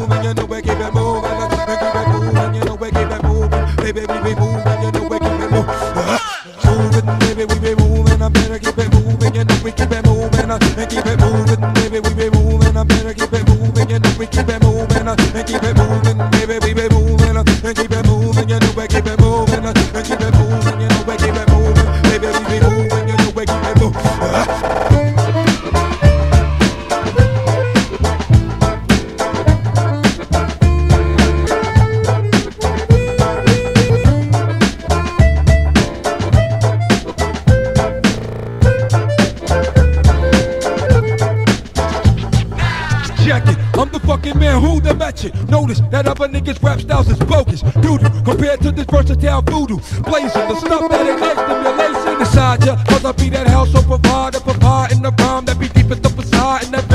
moving, you know we keep it moving, and keep it moving, you know we keep it moving, baby we be moving, you know we keep it moving, baby we be moving, I better keep it moving, you know we keep it moving, and keep it moving, baby we be moving, I better keep it moving, you know we keep it moving, and keep it moving, baby we be moving, and keep it moving, you know we keep it moving, and keep it moving, you know we keep it moving, baby we be moving, you know we keep it moving. I'm the fucking man who the met you. Notice that other niggas' rap styles is bogus. Doodoo, compared to this versatile voodoo. Blazing the stuff that ignites stimulation inside ya. Cause I be that household provider in the rhyme that be deep as the facade and that